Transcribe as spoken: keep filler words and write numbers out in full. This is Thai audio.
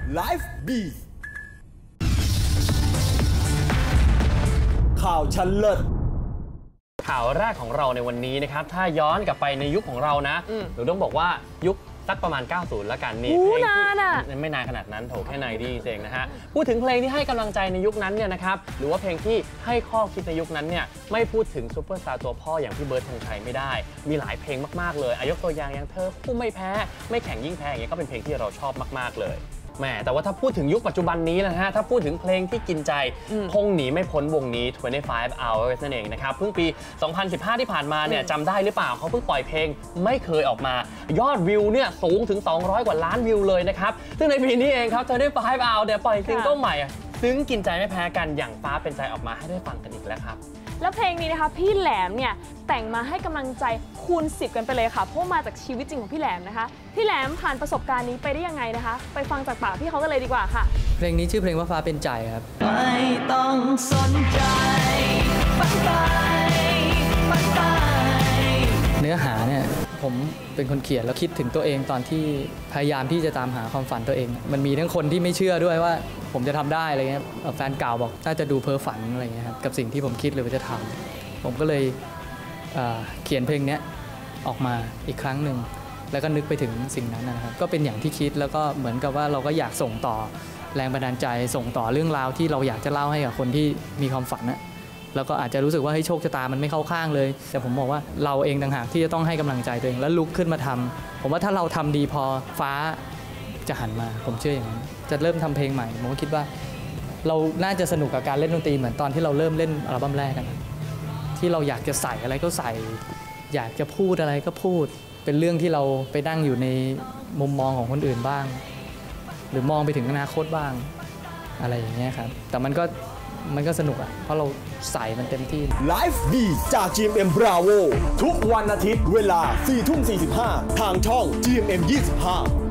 ไลฟ์บีข่าวชั้นเลิศข่าวแรกของเราในวันนี้นะครับถ้าย้อนกลับไปในยุคของเรานะหนูต้องบอกว่ายุคสักประมาณเก้าสิบแล้วกันนี่เพลงที่ไม่นานขนาดนั้นโถแค่ไหนดีเองนะฮะพูดถึงเพลงที่ให้กำลังใจในยุคนั้นเนี่ยนะครับหรือว่าเพลงที่ให้ข้อคิดในยุคนั้นเนี่ยไม่พูดถึงซุปเปอร์สตาร์ตัวพ่ออย่างพี่เบิร์ดธงชัยไม่ได้มีหลายเพลงมากๆเลยอายกตัวอย่างอย่างเธอคู่ไม่แพ้ไม่แข่งยิ่งแพ้อย่างเงี้ยก็เป็นเพลงที่เราชอบมากๆเลยแม่แต่ว่าถ้าพูดถึงยุคปัจจุบันนี้นะฮะถ้าพูดถึงเพลงที่กินใจคงหนีไม่พ้นวงนี้ยี่สิบห้า hours นั่นเองนะครับเพิ่งปีสองพันสิบห้าที่ผ่านมาเนี่ยจำได้หรือเปล่าเขาเพิ่งปล่อยเพลงไม่เคยออกมายอดวิวเนี่ยสูงถึงสองร้อยกว่าล้านวิวเลยนะครับซึ่งในปีนี้เองครับยี่สิบห้า hours เนี่ยปล่อยซิงเกิลใหม่ซึ้งกินใจไม่แพ้กันอย่างฟ้าเป็นใจออกมาให้ได้ฟังกันอีกแล้วครับแล้วเพลงนี้นะคะพี่แหลมเนี่ยแต่งมาให้กำลังใจคูณสิบกันไปเลยค่ะเพราะมาจากชีวิตจริงของพี่แหลมนะคะพี่แหลมผ่านประสบการณ์นี้ไปได้ยังไงนะคะไปฟังจากปากพี่เขากันเลยดีกว่าค่ะเพลงนี้ชื่อเพลงว่าฟ้าเป็นใจครับไม่ต้องสนใจฝันไปฝันไปเนื้อหาเนี่ยผมเป็นคนเขียนแล้วคิดถึงตัวเองตอนที่พยายามที่จะตามหาความฝันตัวเองมันมีทั้งคนที่ไม่เชื่อด้วยว่าผมจะทำได้อะไรเงี้ยแฟนเก่าบอกน่าจะดูเพ้อฝันอะไรเงี้ยครับกับสิ่งที่ผมคิดหรือว่าจะทำผมก็เลยเอ่อเขียนเพลงนี้ออกมาอีกครั้งหนึ่งแล้วก็นึกไปถึงสิ่งนั้นนะครับก็เป็นอย่างที่คิดแล้วก็เหมือนกับว่าเราก็อยากส่งต่อแรงบันดาลใจส่งต่อเรื่องราวที่เราอยากจะเล่าให้กับคนที่มีความฝันนะแล้วก็อาจจะรู้สึกว่าให้โชคชะตามันไม่เข้าข้างเลยแต่ผมบอกว่าเราเองต่างหากที่จะต้องให้กำลังใจตัวเองแล้วลุกขึ้นมาทำผมว่าถ้าเราทำดีพอฟ้าจะหันมาผมเชื่ออย่างนั้นจะเริ่มทำเพลงใหม่ผมก็คิดว่าเราน่าจะสนุกกับการเล่นดนตรีเหมือนตอนที่เราเริ่มเล่นอัลบั้มแรกกันที่เราอยากจะใส่อะไรก็ใส่อยากจะพูดอะไรก็พูดเป็นเรื่องที่เราไปนั่งอยู่ในมุมมองของคนอื่นบ้างหรือมองไปถึงอนาคตบ้างอะไรอย่างเงี้ยครับแต่มันก็มันก็สนุกอ่ะเพราะเราใส่มันเต็มที่ไลฟ์บีจาก จี เอ็ม เอ็ม Bravo ทุกวันอาทิตย์เวลา สี่ทุ่มสี่สิบห้า ทางช่อง จี เอ็ม เอ็ม ยี่สิบห้า